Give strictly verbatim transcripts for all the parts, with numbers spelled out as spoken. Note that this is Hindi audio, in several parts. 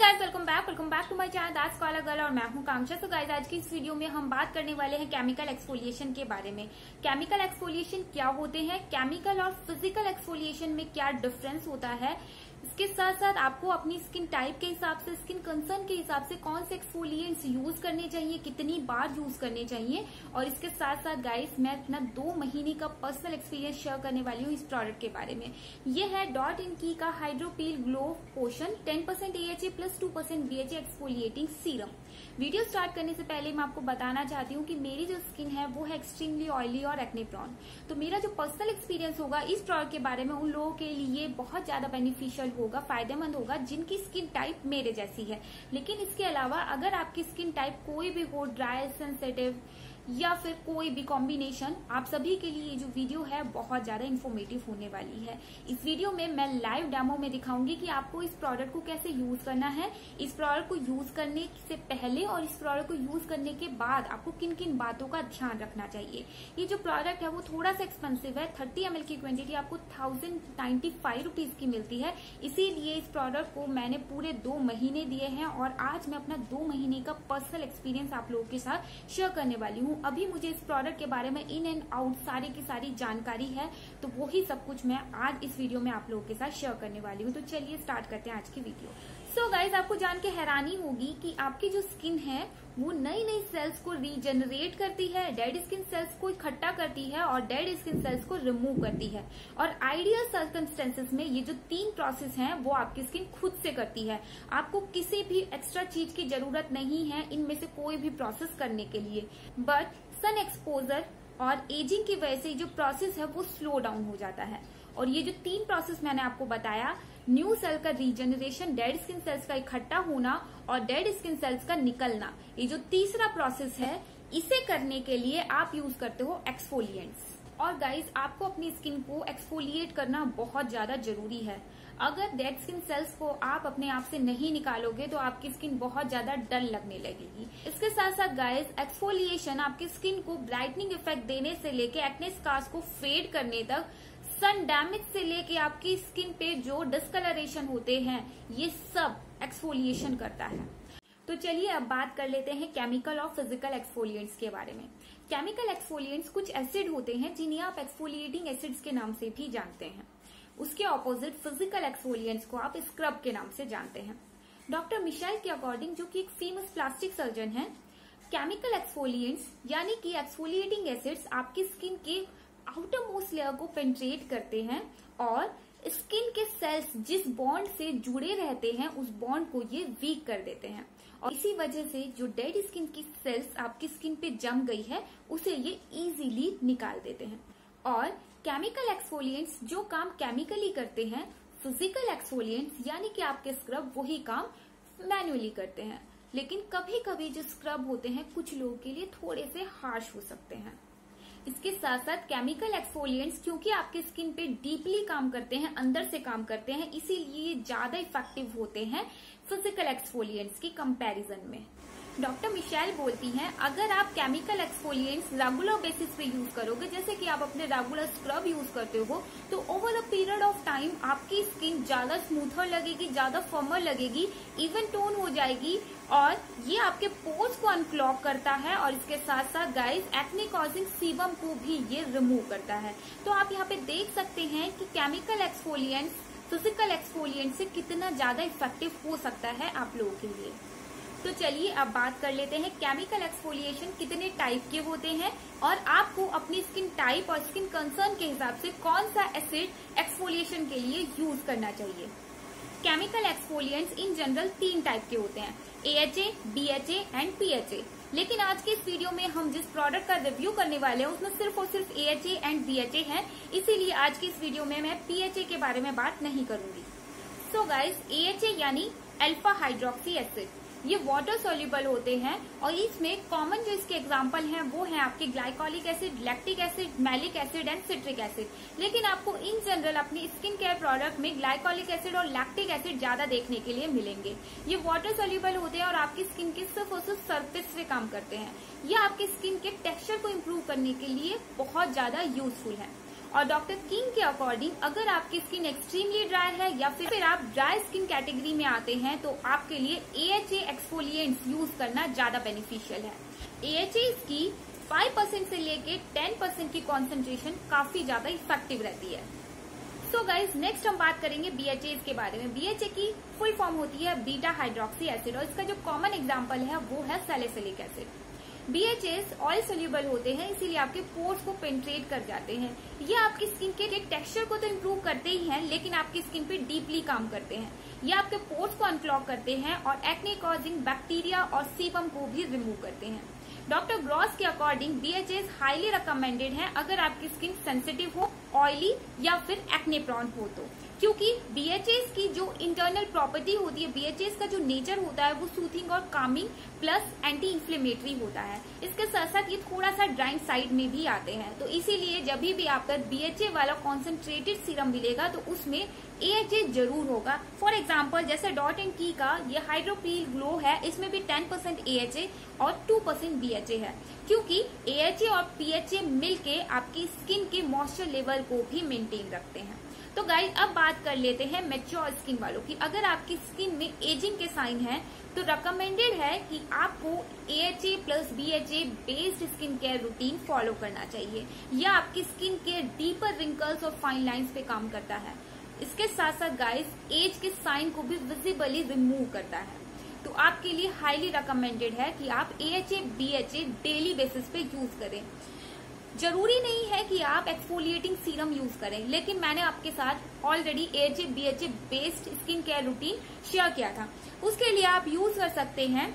Guys, welcome back welcome back to my channel that's collar girl और मैं हूं कांक्षा। सो गाइस, आज की इस वीडियो में हम बात करने वाले हैं केमिकल एक्सफोलिएशन के बारे में। केमिकल एक्सफोलिएशन क्या होते हैं, केमिकल और फिजिकल एक्सफोलिएशन में क्या डिफरेंस होता है, इसके साथ साथ आपको अपनी स्किन टाइप के हिसाब से, स्किन कंसर्न के हिसाब से कौन से एक्सफोलिएंट्स यूज करने चाहिए, कितनी बार यूज करने चाहिए, और इसके साथ साथ गाइस मैं अपना दो महीने का पर्सनल एक्सपीरियंस शेयर करने वाली हूँ इस प्रोडक्ट के बारे में। ये है डॉट इन की का Hydropeel glow potion ten percent A H A plus two percent B H A exfoliating serum. Video start करने से पहले मैं आपको बताना चाहती हूँ कि मेरी जो स्किन है वो है एक्सट्रीमली ऑयली और एक्ने प्रोन। तो मेरा जो पर्सनल एक्सपीरियंस होगा इस प्रोडक्ट के बारे में उन लोगों के लिए बहुत ज्यादा बेनिफिशियल होगा, फायदेमंद होगा जिनकी स्किन टाइप मेरे जैसी है। लेकिन इसके अलावा अगर आपकी स्किन टाइप कोई भी हो, ड्राई, सेंसिटिव या फिर कोई भी कॉम्बिनेशन, आप सभी के लिए ये जो वीडियो है बहुत ज्यादा इन्फॉर्मेटिव होने वाली है। इस वीडियो में मैं लाइव डेमो में दिखाऊंगी कि आपको इस प्रोडक्ट को कैसे यूज करना है, इस प्रोडक्ट को यूज करने से पहले और इस प्रोडक्ट को यूज करने के बाद आपको किन किन बातों का ध्यान रखना चाहिए। ये जो प्रोडक्ट है वो थोड़ा सा एक्सपेंसिव है, थर्टी एम एल की क्वांटिटी आपको थाउजेंड नाइन्टी फाइव रुपीज की मिलती है। इसीलिए इस प्रोडक्ट को मैंने पूरे दो महीने दिए हैं और आज मैं अपना दो महीने का पर्सनल एक्सपीरियंस आप लोगों के साथ शेयर करने वाली हूँ। अभी मुझे इस प्रोडक्ट के बारे में इन एंड आउट सारी की सारी जानकारी है, तो वही सब कुछ मैं आज इस वीडियो में आप लोगों के साथ शेयर करने वाली हूँ। तो चलिए स्टार्ट करते हैं आज की वीडियो। सो so गाइज, आपको जान के हैरानी होगी कि आपकी जो स्किन है वो नई नई सेल्स को रीजनरेट करती है, डेड स्किन सेल्स को इकट्ठा करती है और डेड स्किन सेल्स को रिमूव करती है। और आइडियल सर्कमस्टेंसेस में ये जो तीन प्रोसेस हैं वो आपकी स्किन खुद से करती है। आपको किसी भी एक्स्ट्रा चीज की जरूरत नहीं है इनमें से कोई भी प्रोसेस करने के लिए। बट सन एक्सपोजर और एजिंग की वजह से जो प्रोसेस है वो स्लो डाउन हो जाता है। और ये जो तीन प्रोसेस मैंने आपको बताया, न्यू सेल का रीजनरेशन, डेड स्किन सेल्स का इकट्ठा होना और डेड स्किन सेल्स का निकलना, ये जो तीसरा प्रोसेस है, इसे करने के लिए आप यूज करते हो एक्सफोलिएंट्स। और गाइज, आपको अपनी स्किन को एक्सफोलिएट करना बहुत ज्यादा जरूरी है। अगर डेड स्किन सेल्स को आप अपने आप से नहीं निकालोगे तो आपकी स्किन बहुत ज्यादा डल लगने लगेगी। इसके साथ साथ गाइज, एक्सफोलिएशन आपकी स्किन को ब्राइटनिंग इफेक्ट देने से लेके एक्ने स्कार्स को फेड करने तक, सन डैमेज से लेके आपकी स्किन पे जो डिस्कलरेशन होते हैं, ये सब एक्सफोलिएशन करता है। तो चलिए अब बात कर लेते हैं केमिकल और फिजिकल एक्सफोलिएंट्स के बारे में। केमिकल एक्सफोलिएंट्स कुछ एसिड होते हैं जिन्हें आप एक्सफोलिएटिंग एसिड्स के नाम से भी जानते हैं। उसके ऑपोजिट फिजिकल एक्सफोलिएंट्स को आप स्क्रब के नाम से जानते हैं। डॉक्टर मिशेल के अकॉर्डिंग, जो कि एक फेमस प्लास्टिक सर्जन है, केमिकल एक्सफोलिएंट्स यानी कि एक्सफोलिएटिंग एसिड्स आपकी स्किन के आउटर मोस्ट लेयर को पेंट्रेट करते हैं और स्किन के सेल्स जिस बॉन्ड से जुड़े रहते हैं उस बॉन्ड को ये वीक कर देते हैं। और इसी वजह से जो डेड स्किन की सेल्स आपकी स्किन पे जम गई है उसे ये इजीली निकाल देते हैं। और केमिकल एक्सफोलिएंट्स जो काम केमिकली करते हैं, फिजिकल एक्सफोलिएंट्स यानी कि आपके स्क्रब वही काम मैन्युअली करते हैं। लेकिन कभी कभी जो स्क्रब होते हैं कुछ लोगों के लिए थोड़े से हार्श हो सकते हैं। इसके साथ साथ केमिकल एक्सफोलिएंट्स क्योंकि आपके स्किन पे डीपली काम करते हैं, अंदर से काम करते हैं, इसीलिए ज्यादा इफेक्टिव होते हैं फिजिकल एक्सफोलिएंट्स की कंपैरिजन में। डॉक्टर मिशेल बोलती हैं, अगर आप केमिकल एक्सफोलिएंट्स रेगुलर बेसिस पे यूज करोगे, जैसे कि आप अपने रेगुलर स्क्रब यूज करते हो, तो over a period of time आपकी स्किन ज्यादा स्मूथर लगेगी, ज्यादा फर्मर लगेगी, इवन टोन हो जाएगी और ये आपके पोर्स को अनक्लॉग करता है। और इसके साथ साथ गाइज, एक्ने कॉजिंग सीबम को भी ये रिमूव करता है। तो आप यहाँ पे देख सकते हैं कि केमिकल एक्सफोलिएंट्स फिजिकल एक्सफोलिएंट से कितना ज्यादा इफेक्टिव हो सकता है आप लोगों के लिए। तो चलिए अब बात कर लेते हैं केमिकल एक्सफोलिएशन कितने टाइप के होते हैं और आपको अपनी स्किन टाइप और स्किन कंसर्न के हिसाब से कौन सा एसिड एक्सफोलिएशन के लिए यूज करना चाहिए। केमिकल एक्सफोलिएंट्स इन जनरल तीन टाइप के होते हैं, A H A, B H A and P H A. लेकिन आज के इस वीडियो में हम जिस प्रोडक्ट का रिव्यू करने वाले हैं उसमें सिर्फ और सिर्फ A H A and B H A है, इसीलिए आज की इस वीडियो में मैं पी एच ए के बारे में बात नहीं करूंगी। So guys, A H A यानी अल्फा हाइड्रोक्सी एसिड, ये वाटर सोल्यूबल होते हैं और इसमें कॉमन जो इसके एग्जांपल हैं वो हैं आपके glycolic acid, lactic acid, malic acid and citric acid. लेकिन आपको इन जनरल अपनी स्किन केयर प्रोडक्ट में ग्लाइकोलिक एसिड और लैक्टिक एसिड ज्यादा देखने के लिए मिलेंगे। ये वाटर सोल्यूबल होते हैं और आपकी स्किन के सिर्फ और सिर्फ सरफेस पे काम करते हैं। ये आपकी स्किन के टेक्सचर को इम्प्रूव करने के लिए बहुत ज्यादा यूजफुल है। और डॉक्टर किंग के अकॉर्डिंग अगर आपकी स्किन एक्सट्रीमली ड्राई है या फिर, फिर आप ड्राई स्किन कैटेगरी में आते हैं तो आपके लिए A H A exfoliants use करना ज्यादा बेनिफिशियल है। ए एच ए की फाइव परसेंट से लेके टेन परसेंट की कॉन्सेंट्रेशन काफी ज्यादा इफेक्टिव रहती है। सो गाइज नेक्स्ट हम बात करेंगे बी एच ए के बारे में। बी एच ए की फुल फॉर्म होती है बीटा हाइड्रोक्सी एसिड और इसका जो कॉमन एग्जांपल है वो है salicylic acid. B H S oil soluble होते हैं, इसीलिए आपके पोर्स को पेंट्रेट कर जाते हैं। ये आपकी स्किन के टेक्सचर को तो इम्प्रूव करते ही हैं, लेकिन आपकी स्किन पे डीपली काम करते हैं। ये आपके पोर्स को अनक्लॉग करते हैं और एक्ने कॉजिंग बैक्टीरिया और सीबम को भी रिमूव करते हैं। डॉक्टर ग्रॉस के according B H S highly recommended है अगर आपकी स्किन सेंसिटिव हो, ऑयली या फिर एक्ने प्रॉन हो तो, क्योंकि बी एच एस की जो इंटरनल प्रॉपर्टी होती है, बी एच एस का जो नेचर होता है वो सूथिंग और कामिंग प्लस एंटी इंफ्लेमेटरी होता है। इसके साथ साथ ये थोड़ा सा ड्राइंग साइड में भी आते हैं, तो इसीलिए जब भी आपका बी एच ए वाला कॉन्सेंट्रेटेड सीरम मिलेगा तो उसमें ए एच ए जरूर होगा। फॉर एग्जाम्पल जैसे डॉट एंड की का ये हाइड्रोपील ग्लो है, इसमें भी ten percent A H A और two percent B H A है, क्योंकि ए एच ए और पी एच ए मिलके आपकी स्किन के मॉइस्चर लेवल को भी मेंटेन रखते हैं। तो गाइस अब बात कर लेते हैं मैच्योर स्किन वालों की। अगर आपकी स्किन में एजिंग के साइन है तो रिकमेंडेड है कि आपको A H A plus B H A based skin care routine follow करना चाहिए। यह आपकी स्किन के डीपर रिंकल्स और फाइन लाइंस पे काम करता है। इसके साथ साथ गाइस एज के साइन को भी विजिबली रिमूव करता है, तो आपके लिए हाईली रिकमेंडेड है कि आप A H A B H A daily basis पे यूज करें। जरूरी नहीं है कि आप एक्सफोलिएटिंग सीरम यूज करें, लेकिन मैंने आपके साथ already A H A B H A based skin care routine share किया था। उसके लिए आप यूज कर सकते हैं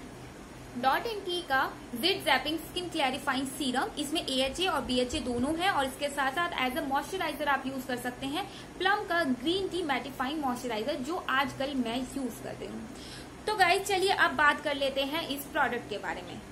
डॉट एंड की का zit zapping skin clarifying serum. इसमें ए एच ए और बी एच ए दोनों है और इसके साथ साथ एज अ मॉइस्चराइजर आप यूज कर सकते हैं प्लम का ग्रीन टी मैटिफाइंग मॉइस्चराइजर, जो आजकल मैं यूज कर रही हूँ। तो गाइस चलिए अब बात कर लेते हैं इस प्रोडक्ट के बारे में।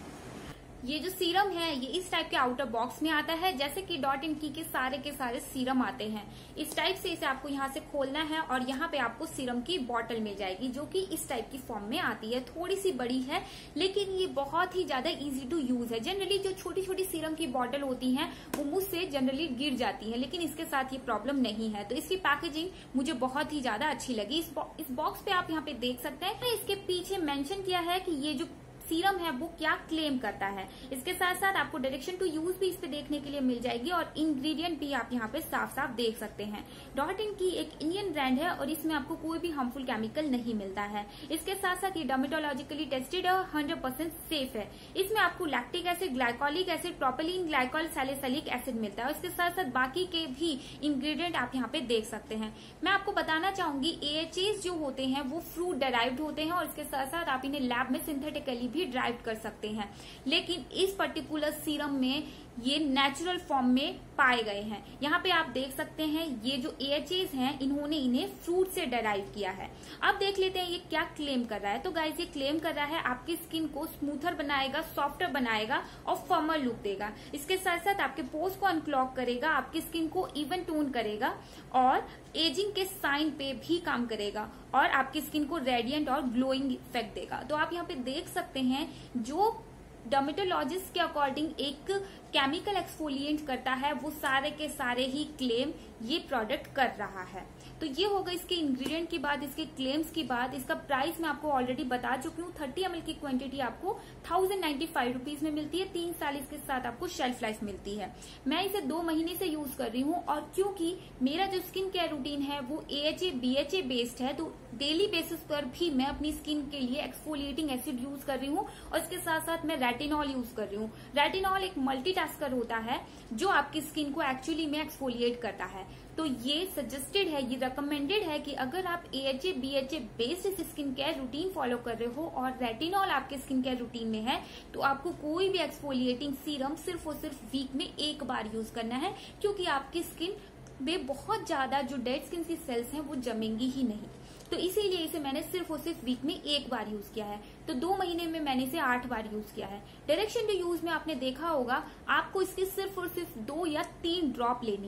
ये जो सीरम है ये इस टाइप के आउटर बॉक्स में आता है, जैसे कि डॉट एंड की के सारे के सारे सीरम आते हैं। इस टाइप से इसे आपको यहाँ से खोलना है और यहाँ पे आपको सीरम की बॉटल मिल जाएगी, जो कि इस टाइप की फॉर्म में आती है। थोड़ी सी बड़ी है लेकिन ये बहुत ही ज्यादा इजी टू यूज है। जनरली जो छोटी छोटी सीरम की बॉटल होती है वो मुझसे जनरली गिर जाती है, लेकिन इसके साथ ये प्रॉब्लम नहीं है। तो इसकी पैकेजिंग मुझे बहुत ही ज्यादा अच्छी लगी। इस, इस बॉक्स पे आप यहाँ पे देख सकते हैं, इसके पीछे मेंशन किया है कि ये जो सीरम है वो क्या क्लेम करता है। इसके साथ साथ आपको डायरेक्शन टू यूज भी इस पे देखने के लिए मिल जाएगी और इंग्रेडिएंट भी आप यहाँ पे साफ साफ देख सकते हैं। डॉट एंड की एक इंडियन ब्रांड है और इसमें आपको कोई भी हार्मफुल केमिकल नहीं मिलता है। इसके साथ साथ ये डर्मेटोलॉजिकली टेस्टेड और हंड्रेड परसेंट सेफ है। इसमें आपको lactic acid, glycolic acid, propylene glycol salicylic acid मिलता है। इसके साथ साथ बाकी के भी इंग्रेडिएंट आप यहाँ पे देख सकते हैं। मैं आपको बताना चाहूंगी ए एच ए जो होते हैं वो फ्रूट डेराइव्ड होते हैं और इसके साथ साथ आप इन्हें लैब में सिंथेटिकली भी ड्राइव कर सकते हैं, लेकिन इस पर्टिकुलर सीरम में ये नेचुरल फॉर्म में पाए गए हैं। यहाँ पे आप देख सकते हैं ये जो ए एच एस हैं इन्होंने इन्हें फ्रूट से डेराइव किया है। अब देख लेते हैं ये क्या क्लेम कर रहा है। तो गाइस ये क्लेम कर रहा है आपकी स्किन को स्मूथर बनाएगा, सॉफ्टर बनाएगा और फर्मर लुक देगा। इसके साथ साथ आपके पोर्स को अनक्लॉग करेगा, आपकी स्किन को इवन टोन करेगा और एजिंग के साइन पे भी काम करेगा और आपकी स्किन को रेडिएंट और ग्लोइंग इफेक्ट देगा। तो आप यहाँ पे देख सकते हैं जो डर्मेटोलॉजिस्ट के अकॉर्डिंग एक केमिकल एक्सफोलिएंट करता है वो सारे के सारे ही क्लेम ये प्रोडक्ट कर रहा है। तो ये होगा इसके इंग्रेडिएंट की बात, इसके क्लेम्स की बात। इसका प्राइस मैं आपको ऑलरेडी बता चुकी हूँ। थर्टी एम एल की क्वांटिटी आपको थाउजेंड नाइन्टी फाइव रुपीज में मिलती है। तीन साल इसके साथ आपको शेल्फ लाइफ मिलती है। मैं इसे दो महीने से यूज कर रही हूँ और क्योंकि मेरा जो स्किन केयर रूटीन है वो A H A B H A based है, तो डेली बेसिस पर भी मैं अपनी स्किन के लिए एक्सफोलिएटिंग एसिड यूज कर रही हूँ और इसके साथ साथ मैं रेटिनॉल यूज कर रही हूँ। रेटिनॉल एक मल्टीटास्कर होता है जो आपकी स्किन को एक्चुअली में एक्सफोलिएट करता है। तो ये सजेस्टेड है, ये रिकमेंडेड है कि अगर आप A H A B H A based skin care routine follow कर रहे हो और रेटिनॉल आपके स्किन केयर रूटीन में है तो आपको कोई भी एक्सफोलिएटिंग सीरम सिर्फ और सिर्फ वीक में एक बार यूज करना है, क्योंकि आपकी स्किन में बहुत ज्यादा जो डेड स्किन की सेल्स हैं वो जमेंगी ही नहीं। तो इसीलिए इसे मैंने सिर्फ और सिर्फ वीक में एक बार यूज किया है। तो दो महीने में मैंने इसे आठ बार यूज किया है। डायरेक्शन टू यूज में आपने देखा होगा आपको इसकी सिर्फ और सिर्फ दो या तीन ड्रॉप लेनी है।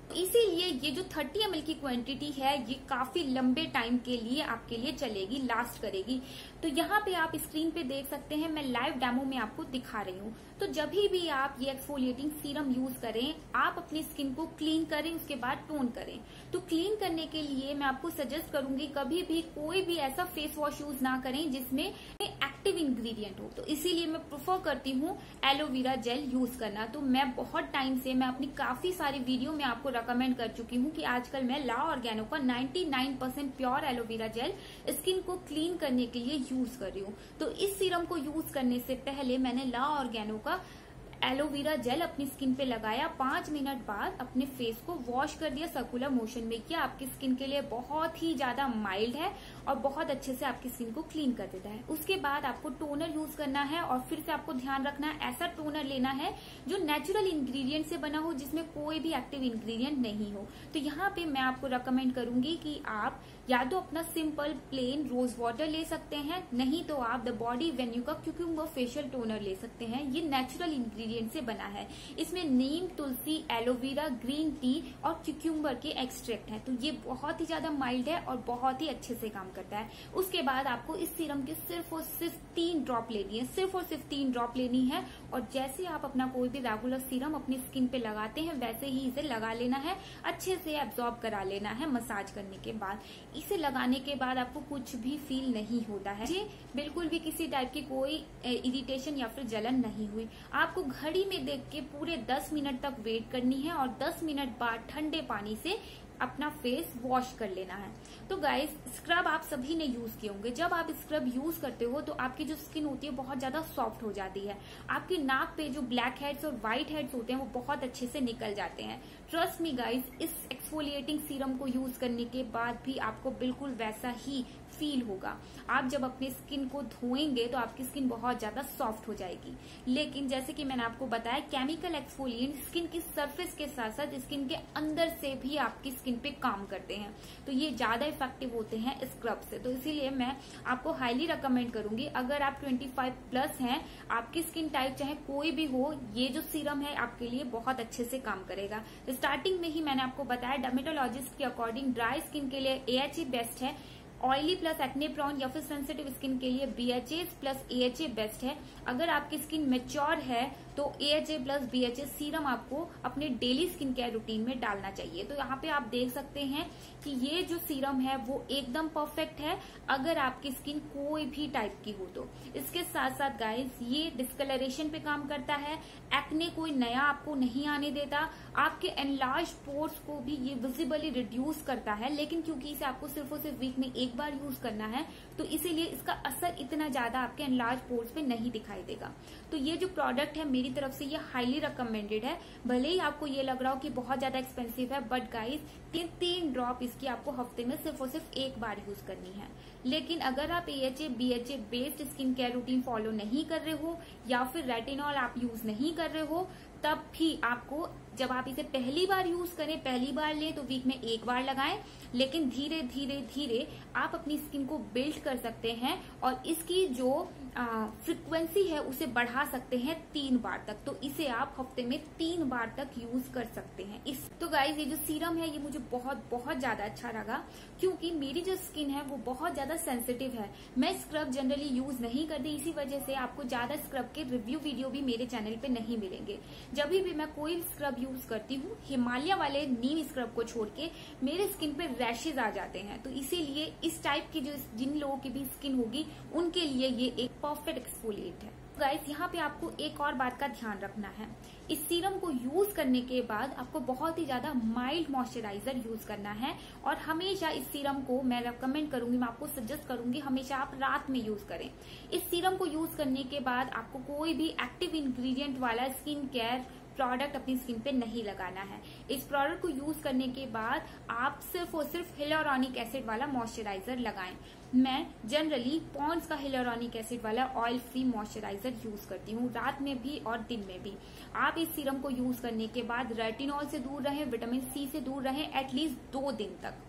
इसीलिए ये जो तीस एम एल की क्वांटिटी है ये काफी लंबे टाइम के लिए आपके लिए चलेगी, लास्ट करेगी। तो यहाँ पे आप स्क्रीन पे देख सकते हैं, मैं लाइव डेमो में आपको दिखा रही हूँ। तो जब भी आप ये एक्सफोलिएटिंग सीरम यूज करें, आप अपनी स्किन को क्लीन करें, उसके बाद टोन करें। तो क्लीन करने के लिए मैं आपको सजेस्ट करूंगी कभी भी कोई भी ऐसा फेस वॉश यूज ना करें जिसमें एक्टिव इंग्रेडिएंट हो। तो इसीलिए मैं प्रेफर करती हूँ एलोवेरा जेल यूज करना। तो मैं बहुत टाइम से, मैं अपनी काफी सारी वीडियो में आपको रिकमेंड कर चुकी हूँ कि आजकल मैं ला ऑर्गेनो का निन्यानवे percent pure aloe vera gel skin को क्लीन करने के लिए यूज कर रही हूँ। तो इस सीरम को यूज करने से पहले मैंने ला ऑर्गेनो का एलोवेरा जेल अपनी स्किन पे लगाया, पांच मिनट बाद अपने फेस को वॉश कर दिया, सर्कुलर मोशन में किया। आपकी स्किन के लिए बहुत ही ज्यादा माइल्ड है और बहुत अच्छे से आपकी स्किन को क्लीन कर देता है। उसके बाद आपको टोनर यूज करना है और फिर से आपको ध्यान रखना है ऐसा टोनर लेना है जो नेचुरल इंग्रेडिएंट से बना हो, जिसमें कोई भी एक्टिव इंग्रेडिएंट नहीं हो। तो यहाँ पे मैं आपको रिकमेंड करूंगी कि आप या तो अपना सिंपल प्लेन रोज वाटर ले सकते हैं, नहीं तो आप द बॉडी वेन्यू का क्यूक्यूम्बर फेशियल टोनर ले सकते हैं। ये नेचुरल इंग्रेडिएंट से बना है, इसमें neem, tulsi, aloe vera, green tea और क्यूक्यूम्बर के एक्सट्रैक्ट है। तो ये बहुत ही ज्यादा माइल्ड है और बहुत ही अच्छे से काम करता है। उसके बाद आपको इस सीरम की सिर्फ और सिर्फ तीन ड्रॉप लेनी है, सिर्फ और सिर्फ तीन ड्रॉप लेनी है। और जैसे आप अपना कोई भी रेगुलर सीरम अपनी स्किन पे लगाते हैं वैसे ही इसे लगा लेना है, अच्छे से एब्जॉर्ब करा लेना है मसाज करने के बाद। इसे लगाने के बाद आपको कुछ भी फील नहीं होता है, जी बिल्कुल भी किसी टाइप की कोई इरिटेशन या फिर जलन नहीं हुई। आपको घड़ी में देख के पूरे दस मिनट तक वेट करनी है और दस मिनट बाद ठंडे पानी से अपना फेस वॉश कर लेना है। तो गाइस, स्क्रब आप सभी ने यूज किए होंगे। जब आप स्क्रब यूज करते हो तो आपकी जो स्किन होती है बहुत ज्यादा सॉफ्ट हो जाती है, आपकी नाक पे जो ब्लैक हेड्स और व्हाइट हेड्स होते हैं वो बहुत अच्छे से निकल जाते हैं। ट्रस्ट मी गाइस, इस एक्सफोलिएटिंग सीरम को यूज करने के बाद भी आपको बिल्कुल वैसा ही फील होगा। आप जब अपने स्किन को धोएंगे तो आपकी स्किन बहुत ज्यादा सॉफ्ट हो जाएगी। लेकिन जैसे कि मैंने आपको बताया, केमिकल एक्सफोलिएंट स्किन की सरफेस के साथ साथ स्किन के अंदर से भी आपकी स्किन पे काम करते हैं, तो ये ज्यादा इफेक्टिव होते हैं स्क्रब से। तो इसीलिए मैं आपको हाईली रिकमेंड करूंगी, अगर आप पच्चीस प्लस हैं, आपकी स्किन टाइप चाहे कोई भी हो, ये जो सीरम है आपके लिए बहुत अच्छे से काम करेगा। स्टार्टिंग में ही मैंने आपको बताया, डर्मेटोलॉजिस्ट के अकॉर्डिंग ड्राई स्किन के लिए ए एच ए बेस्ट है, ऑयली प्लस एक्ने प्रोन या फिर सेंसिटिव स्किन के लिए B H A plus A H A best है। अगर आपकी स्किन मेच्योर है तो A H A plus B H A serum आपको अपने डेली स्किन केयर रूटीन में डालना चाहिए। तो यहाँ पे आप देख सकते हैं कि ये जो सीरम है वो एकदम परफेक्ट है अगर आपकी स्किन कोई भी टाइप की हो तो। इसके साथ साथ गाइस, ये डिस्कलरेशन पे काम करता है, एक्ने कोई नया आपको नहीं आने देता, आपके एनलार्ज पोर्स को भी ये विजिबली रिड्यूस करता है। लेकिन क्योंकि इसे आपको सिर्फ और सिर्फ वीक में एक बार यूज करना है तो इसीलिए इसका असर इतना ज्यादा आपके एनलार्ज पोर्स पे नहीं दिखाई देगा। तो ये जो प्रोडक्ट है मेरी तरफ से ये हाईली रिकमेंडेड है। भले ही आपको ये लग रहा हो कि बहुत ज्यादा एक्सपेंसिव है, बट गाइस तीन तीन ड्रॉप इसकी आपको हफ्ते में सिर्फ और सिर्फ एक बार यूज करनी है। लेकिन अगर आप A H A B H A based skin care routine follow नहीं कर रहे हो या फिर रेटिनॉल आप यूज नहीं कर रहे हो, तब भी आपको, जब आप इसे पहली बार यूज करें, पहली बार लें तो वीक में एक बार लगाएं। लेकिन धीरे धीरे धीरे आप अपनी स्किन को बिल्ड कर सकते हैं और इसकी जो फ्रिक्वेंसी है उसे बढ़ा सकते हैं तीन बार तक। तो इसे आप हफ्ते में तीन बार तक यूज कर सकते हैं। इस तो गाइज, ये जो सीरम है ये मुझे बहुत बहुत ज्यादा अच्छा लगा, क्योंकि मेरी जो स्किन है वो बहुत ज्यादा सेंसिटिव है। मैं स्क्रब जनरली यूज नहीं करती, इसी वजह से आपको ज्यादा स्क्रब के रिव्यू वीडियो भी मेरे चैनल पे नहीं मिलेंगे। जब भी मैं कोई स्क्रब यूज करती हूँ, हिमालय वाले नीम स्क्रब को छोड़ के मेरे स्किन पे रैशेज आ जाते हैं। तो इसीलिए इस टाइप की जो जिन लोगों की भी स्किन होगी उनके लिए ये एक परफेक्ट एक्सफोलिएट है। गाइस, यहाँ पे आपको एक और बात का ध्यान रखना है, इस सीरम को यूज करने के बाद आपको बहुत ही ज्यादा माइल्ड मॉइस्चराइजर यूज करना है। और हमेशा इस सीरम को मैं रेकमेंड करूंगी, मैं आपको सजेस्ट करूंगी हमेशा आप रात में यूज करें। इस सीरम को यूज करने के बाद आपको कोई भी एक्टिव इंग्रेडिएंट वाला स्किन केयर प्रोडक्ट अपनी स्किन पे नहीं लगाना है। इस प्रोडक्ट को यूज करने के बाद आप सिर्फ और सिर्फ हियालुरोनिक एसिड वाला मॉइस्चराइजर लगाएं। मैं जनरली पॉन्ड्स का हियालुरोनिक एसिड वाला ऑयल फ्री मॉइस्चराइजर यूज करती हूँ, रात में भी और दिन में भी। आप इस सीरम को यूज करने के बाद रेटिनॉल से दूर रहें, विटामिन सी से दूर रहें एटलीस्ट दो दिन तक।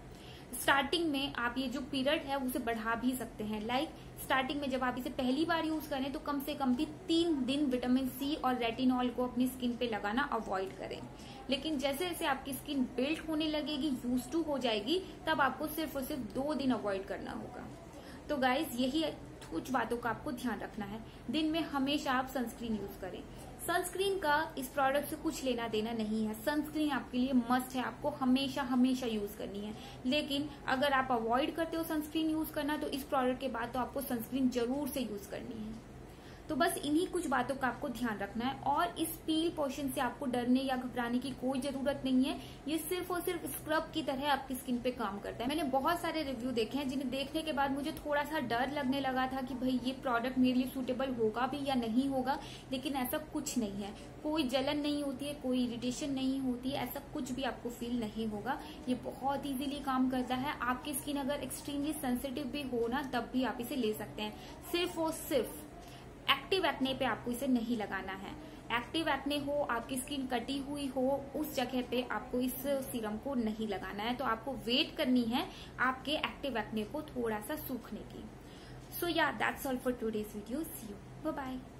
स्टार्टिंग में आप ये जो पीरियड है उसे बढ़ा भी सकते हैं। लाइक स्टार्टिंग में जब आप इसे पहली बार यूज करें तो कम से कम भी तीन दिन विटामिन सी और रेटिनॉल को अपनी स्किन पे लगाना अवॉइड करें। लेकिन जैसे जैसे आपकी स्किन बिल्ड होने लगेगी, यूज टू हो जाएगी, तब आपको सिर्फ और सिर्फ दो दिन अवॉइड करना होगा। तो गाइज यही कुछ बातों का आपको ध्यान रखना है। दिन में हमेशा आप सनस्क्रीन यूज करें। सनस्क्रीन का इस प्रोडक्ट से कुछ लेना देना नहीं है। सनस्क्रीन आपके लिए मस्ट है, आपको हमेशा हमेशा यूज करनी है। लेकिन अगर आप अवॉइड करते हो सनस्क्रीन यूज करना तो इस प्रोडक्ट के बाद तो आपको सनस्क्रीन जरूर से यूज करनी है। तो बस इन्हीं कुछ बातों का आपको ध्यान रखना है और इस पील पोर्शन से आपको डरने या घबराने की कोई जरूरत नहीं है। ये सिर्फ और सिर्फ स्क्रब की तरह आपकी स्किन पे काम करता है। मैंने बहुत सारे रिव्यू देखे हैं जिन्हें देखने के बाद मुझे थोड़ा सा डर लगने लगा था कि भाई ये प्रोडक्ट मेरे लिए सूटेबल होगा भी या नहीं होगा, लेकिन ऐसा कुछ नहीं है। कोई जलन नहीं होती है, कोई इरिटेशन नहीं होती है, ऐसा कुछ भी आपको फील नहीं होगा। ये बहुत इजीली काम करता है। आपकी स्किन अगर एक्सट्रीमली सेंसिटिव भी हो ना तब भी आप इसे ले सकते हैं। सिर्फ और सिर्फ एक्टिव एक्ने पे आपको इसे नहीं लगाना है। एक्टिव एक्ने हो, आपकी स्किन कटी हुई हो, उस जगह पे आपको इस सीरम को नहीं लगाना है। तो आपको वेट करनी है आपके एक्टिव एक्ने को थोड़ा सा सूखने की। So yeah that's all for today's video. See you, bye bye.